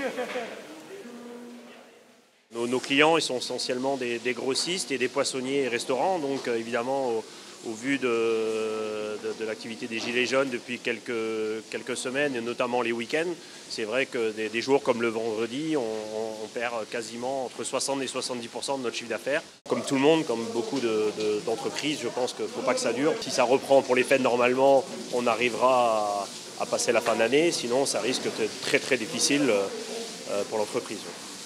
Nos clients, ils sont essentiellement des grossistes et des poissonniers et restaurants. Donc évidemment, au vu de l'activité des Gilets jaunes depuis quelques semaines, et notamment les week-ends, c'est vrai que des jours comme le vendredi, on perd quasiment entre 60 et 70% de notre chiffre d'affaires. Comme tout le monde, comme beaucoup d'entreprises, je pense qu'il ne faut pas que ça dure. Si ça reprend pour les fêtes, normalement, on arrivera à passer la fin d'année. Sinon, ça risque d'être très très difficile pour l'entreprise.